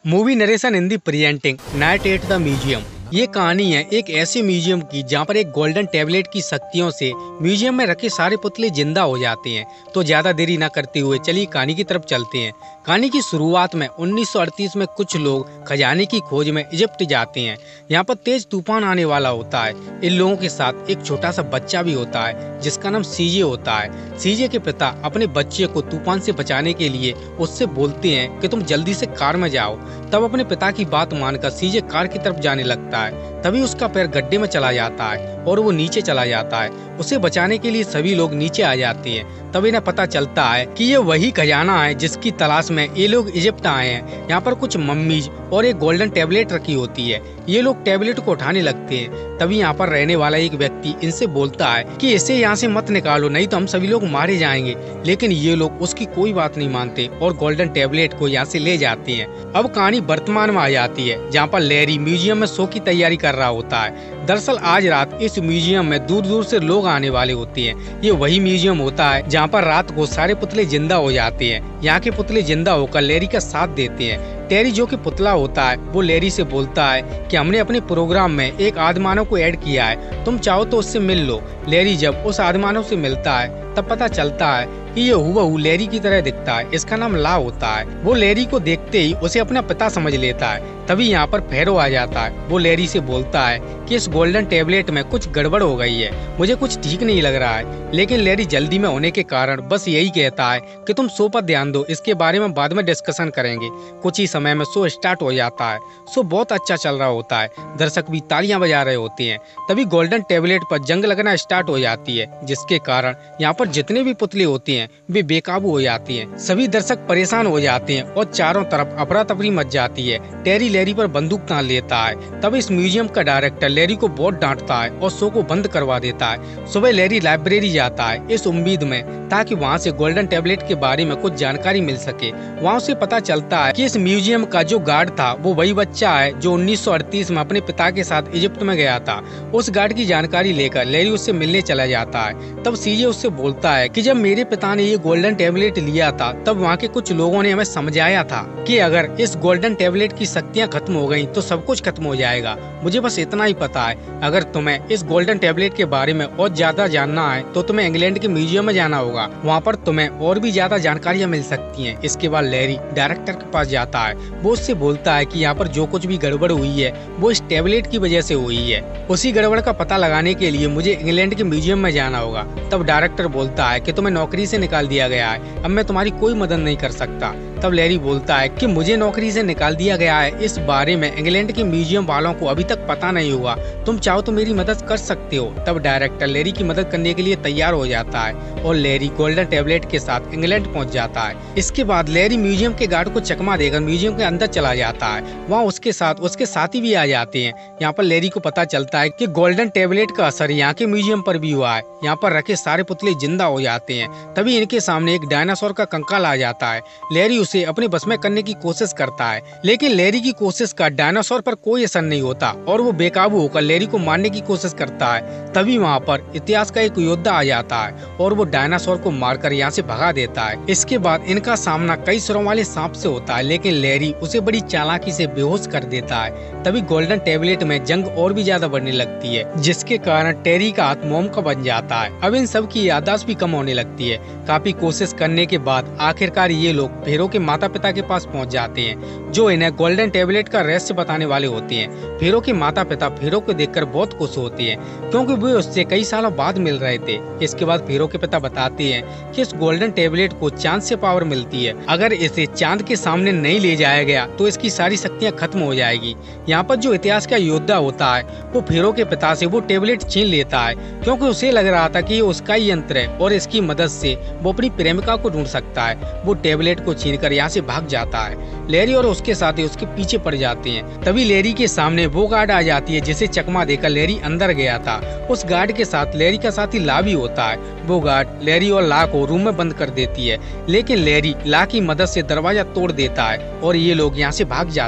Movie narration in the presenting night at the museum. ये कहानी है एक ऐसे म्यूजियम की जहाँ पर एक गोल्डन टैबलेट की शक्तियों से म्यूजियम में रखे सारे पुतले जिंदा हो जाते हैं। तो ज्यादा देरी न करते हुए चलिए कहानी की तरफ चलते हैं। कहानी की शुरुआत में 1938 में कुछ लोग खजाने की खोज में इजिप्ट जाते हैं। यहाँ पर तेज तूफान आने वाला होता है। इन लोगों के साथ एक छोटा सा बच्चा भी होता है जिसका नाम सीजे होता है। सीजे के पिता अपने बच्चे को तूफान से बचाने के लिए उससे बोलते हैं कि तुम जल्दी से कार में जाओ। तब अपने पिता की बात मानकर सीजे कार की तरफ जाने लगता है। तभी उसका पैर गड्ढे में चला जाता है और वो नीचे चला जाता है। उसे बचाने के लिए सभी लोग नीचे आ जाते हैं। तब इन्हें पता चलता है कि ये वही खजाना है जिसकी तलाश में ये लोग इजिप्ट आए हैं। यहाँ पर कुछ मम्मीज और एक गोल्डन टैबलेट रखी होती है। ये लोग टैबलेट को उठाने लगते हैं। तभी यहाँ पर रहने वाला एक व्यक्ति इनसे बोलता है कि इसे यहाँ से मत निकालो, नहीं तो हम सभी लोग मारे जाएंगे। लेकिन ये लोग उसकी कोई बात नहीं मानते और गोल्डन टैबलेट को यहाँ से ले जाते हैं। अब कहानी वर्तमान में आ जाती है जहाँ पर लैरी म्यूजियम में शो की तैयारी कर रहा होता है। दरअसल आज रात इस म्यूजियम में दूर दूर से लोग आने वाले होते हैं। ये वही म्यूजियम होता है जहाँ पर रात को सारे पुतले जिंदा हो जाते हैं। यहाँ के पुतले जिंदा होकर लैरी का साथ देते हैं। टेरी जो कि पुतला होता है वो लैरी से बोलता है कि हमने अपने प्रोग्राम में एक आदिमानव को ऐड किया है, तुम चाहो तो उससे मिल लो। लैरी जब उस आदिमानव से मिलता है तब पता चलता है कि ये हुबहू लैरी की तरह दिखता है। इसका नाम ला होता है। वो लैरी को देखते ही उसे अपना पिता समझ लेता है। तभी यहाँ पर फेरो आ जाता है। वो लैरी से बोलता है कि इस गोल्डन टैबलेट में कुछ गड़बड़ हो गई है, मुझे कुछ ठीक नहीं लग रहा है। लेकिन लैरी जल्दी में होने के कारण बस यही कहता है कि तुम शो पर ध्यान दो, इसके बारे में बाद में डिस्कशन करेंगे। कुछ ही समय में शो स्टार्ट हो जाता है। शो बहुत अच्छा चल रहा होता है। दर्शक भी तालियां बजा रहे होते हैं। तभी गोल्डन टैबलेट पर जंग लगना स्टार्ट हो जाती है, जिसके कारण यहाँ पर जितने भी पुतले होते हैं वे बेकाबू हो जाती हैं। सभी दर्शक परेशान हो जाते हैं और चारों तरफ अफरा तफरी मच जाती है। टेरी लैरी पर बंदूक तान लेता है। तब इस म्यूजियम का डायरेक्टर लैरी को बहुत डांटता है और शो को बंद करवा देता है। सुबह लैरी लाइब्रेरी जाता है इस उम्मीद में ताकि वहाँ से गोल्डन टैबलेट के बारे में कुछ जानकारी मिल सके। वहाँ उसे पता चलता है कि इस म्यूजियम का जो गार्ड था वो वही बच्चा है जो 1938 में अपने पिता के साथ इजिप्ट में गया था। उस गार्ड की जानकारी लेकर लैरी उससे मिलने चला जाता है। तब सीजे उससे बोलता है कि जब मेरे पिता ने ये गोल्डन टैबलेट लिया था तब वहाँ के कुछ लोगों ने हमें समझाया था कि अगर इस गोल्डन टैबलेट की शक्तियाँ खत्म हो गयी तो सब कुछ खत्म हो जाएगा। मुझे बस इतना ही पता है। अगर तुम्हें इस गोल्डन टैबलेट के बारे में और ज्यादा जानना है तो तुम्हें इंग्लैंड के म्यूजियम में जाना होगा। वहाँ पर तुम्हें और भी ज्यादा जानकारियाँ मिल सकती हैं। इसके बाद लैरी डायरेक्टर के पास जाता है। वो उससे बोलता है कि यहाँ पर जो कुछ भी गड़बड़ हुई है वो इस टैबलेट की वजह से हुई है। उसी गड़बड़ का पता लगाने के लिए मुझे इंग्लैंड के म्यूजियम में जाना होगा। तब डायरेक्टर बोलता है कि तुम्हें नौकरी से निकाल दिया गया है, अब मैं तुम्हारी कोई मदद नहीं कर सकता। तब लैरी बोलता है कि मुझे नौकरी से निकाल दिया गया है, इस बारे में इंग्लैंड के म्यूजियम वालों को अभी तक पता नहीं हुआ, तुम चाहो तो मेरी मदद कर सकते हो। तब डायरेक्टर लैरी की मदद करने के लिए तैयार हो जाता है और लैरी गोल्डन टैबलेट के साथ इंग्लैंड पहुंच जाता है। इसके बाद लैरी म्यूजियम के गार्ड को चकमा देकर म्यूजियम के अंदर चला जाता है। वहाँ उसके साथ उसके साथी भी आ जाते हैं। यहाँ पर लैरी को पता चलता है कि गोल्डन टैबलेट का असर यहाँ के म्यूजियम पर भी हुआ है। यहाँ पर रखे सारे पुतले जिंदा हो जाते हैं। तभी इनके सामने एक डायनासोर का कंकाल आ जाता है। लैरी उसे अपने बस में करने की कोशिश करता है, लेकिन लैरी की कोशिश का डायनासोर पर कोई असर नहीं होता और वो बेकाबू होकर लैरी को मारने की कोशिश करता है। तभी वहाँ पर इतिहास का एक योद्धा आ जाता है और वो डायनासोर को मारकर यहाँ से भगा देता है। इसके बाद इनका सामना कई सिरों वाले सांप से होता है, लेकिन लैरी उसे बड़ी चालाकी से बेहोश कर देता है। तभी गोल्डन टैबलेट में जंग और भी ज्यादा बढ़ने लगती है, जिसके कारण टेरी का हाथ मोम का बन जाता है। अब इन सब की याददाश्त भी कम होने लगती है। काफी कोशिश करने के बाद आखिरकार ये लोग फेरो के माता पिता के पास पहुंच जाते हैं, जो इन्हें गोल्डन टैबलेट का रहस्य बताने वाले होते हैं। फेरो के माता पिता फेरो को देखकर बहुत खुश होते हैं क्योंकि वे उससे कई सालों बाद मिल रहे थे। इसके बाद फेरो के पिता बताते हैं कि इस गोल्डन टैबलेट को चांद से पावर मिलती है, अगर इसे चांद के सामने नहीं ले जाया गया तो इसकी सारी शक्तियाँ खत्म हो जाएगी। यहाँ पर जो इतिहास का योद्धा होता है वो फेरो के पिता से वो टैबलेट छीन लेता है क्योंकि उसे लग रहा था कि ये उसका ही यंत्र है और इसकी मदद से वो अपनी प्रेमिका को ढूंढ सकता है। वो टैबलेट को छीनकर यहाँ से भाग जाता है। लैरी और उसके साथी उसके पीछे पड़ जाते हैं। तभी लैरी के सामने वो गार्ड आ जाती है जिसे चकमा देकर लैरी अंदर गया था। उस गार्ड के साथ लैरी का साथी ला भी होता है। वो गार्ड लैरी और ला को रूम में बंद कर देती है, लेकिन लैरी ला की मदद से दरवाजा तोड़ देता है और ये लोग यहाँ से भाग जाते हैं।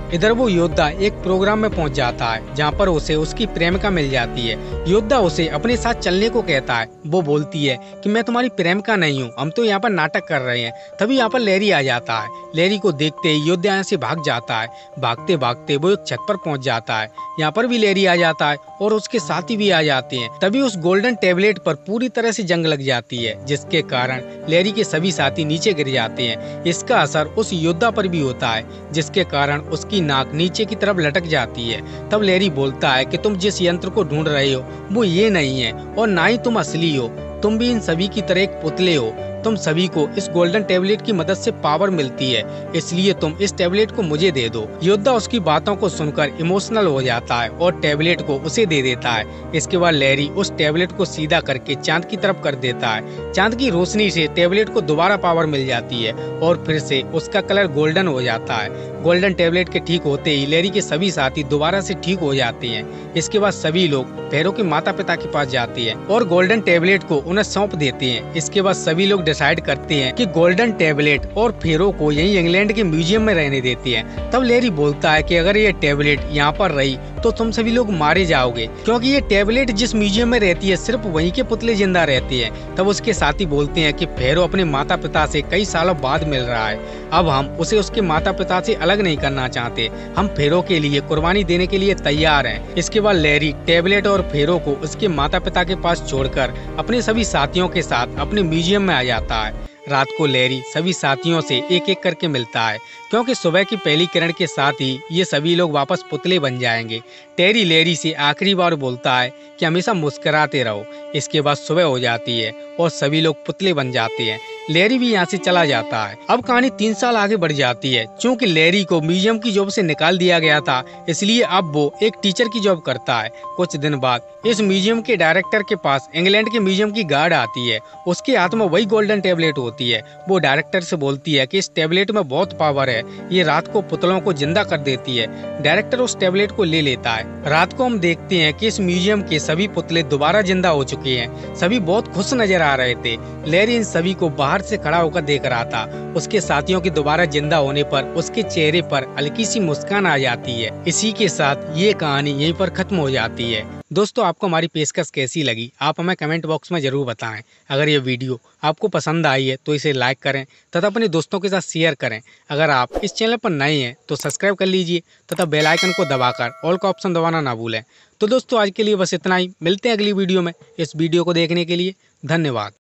इधर वो योद्धा एक प्रोग्राम में पहुंच जाता है जहां पर उसे उसकी प्रेमिका मिल जाती है। योद्धा उसे अपने साथ चलने को कहता है। वो बोलती है कि मैं तुम्हारी प्रेमिका नहीं हूँ, हम तो यहाँ पर नाटक कर रहे हैं। तभी यहाँ पर लैरी आ जाता है। लैरी को देखते ही योद्धा यहाँ से भाग जाता है। भागते भागते वो एक छत पर पहुंच जाता है। यहाँ पर भी लैरी आ जाता है और उसके साथी भी आ जाते हैं। तभी उस गोल्डन टेबलेट पर पूरी तरह से जंग लग जाती है, जिसके कारण लैरी के सभी साथी नीचे गिर जाते हैं। इसका असर उस योद्धा पर भी होता है, जिसके कारण उसकी नाक नीचे की तरफ लटक जाती है। तब लैरी बोलता है कि तुम जिस यंत्र को ढूंढ रहे हो वो ये नहीं है और ना ही तुम असली हो। तुम भी इन सभी की तरह एक पुतले हो। तुम सभी को इस गोल्डन टेबलेट की मदद से पावर मिलती है, इसलिए तुम इस टेबलेट को मुझे दे दो। योद्धा उसकी बातों को सुनकर इमोशनल हो जाता है और टेबलेट को उसे दे देता है। इसके बाद लैरी उस टेबलेट को सीधा करके चांद की तरफ कर देता है। चांद की रोशनी से टेबलेट को दोबारा पावर मिल जाती है और फिर से उसका कलर गोल्डन हो जाता है। गोल्डन टेबलेट के ठीक होते ही लैरी के सभी साथी दोबारा से ठीक हो जाते हैं। इसके बाद सभी लोग फेरो के माता पिता के पास जाते हैं और गोल्डन टेबलेट को उन्हें सौंप देते हैं। इसके बाद सभी लोग डिसाइड करते हैं कि गोल्डन टेबलेट और फेरो को यहीं इंग्लैंड के म्यूजियम में रहने देते हैं। तब लैरी बोलता है कि अगर ये टेबलेट यहाँ पर रही तो तुम सभी लोग मारे जाओगे, क्योंकि ये टेबलेट जिस म्यूजियम में रहती है सिर्फ वहीं के पुतले जिंदा रहते हैं। तब उसके साथी बोलते हैं कि फेरो अपने माता पिता से कई सालों बाद मिल रहा है, अब हम उसे उसके माता पिता से अलग नहीं करना चाहते। हम फेरो के लिए कुर्बानी देने के लिए तैयार हैं। इसके बाद लैरी टेबलेट और फेरो को उसके माता पिता के पास छोड़कर अपने सभी साथियों के साथ अपने म्यूजियम में आ जाता है। रात को लैरी सभी साथियों से एक एक करके मिलता है, क्योंकि सुबह की पहली किरण के साथ ही ये सभी लोग वापस पुतले बन जाएंगे। टेरी लैरी से आखिरी बार बोलता है कि हमेशा मुस्कुराते रहो। इसके बाद सुबह हो जाती है और सभी लोग पुतले बन जाते हैं। लैरी भी यहाँ से चला जाता है। अब कहानी 3 साल आगे बढ़ जाती है। चूँकि लैरी को म्यूजियम की जॉब से निकाल दिया गया था, इसलिए अब वो एक टीचर की जॉब करता है। कुछ दिन बाद इस म्यूजियम के डायरेक्टर के पास इंग्लैंड के म्यूजियम की गार्ड आती है। उसके हाथ में वही गोल्डन टेबलेट होती है। वो डायरेक्टर से बोलती है कि इस टेबलेट में बहुत पावर है, ये रात को पुतलों को जिंदा कर देती है। डायरेक्टर उस टेबलेट को ले लेता है। रात को हम देखते हैं कि इस म्यूजियम के सभी पुतले दोबारा जिंदा हो चुके हैं। सभी बहुत खुश नजर आ रहे थे। लैरी इन सभी को बाहर से खड़ा होकर देख रहा था। उसके साथियों के दोबारा जिंदा होने पर उसके चेहरे पर हल्की सी मुस्कान आ जाती है। इसी के साथ ये कहानी यहीं पर खत्म हो जाती है। दोस्तों, आपको हमारी पेशकश कैसी लगी आप हमें कमेंट बॉक्स में जरूर बताएं। अगर ये वीडियो आपको पसंद आई है तो इसे लाइक करें तथा अपने दोस्तों के साथ शेयर करें। अगर आप इस चैनल पर नए हैं तो सब्सक्राइब कर लीजिए तथा बेल आइकन को दबाकर ऑल का ऑप्शन दबाना ना भूलें। तो दोस्तों, आज के लिए बस इतना ही। मिलते हैं अगली वीडियो में। इस वीडियो को देखने के लिए धन्यवाद।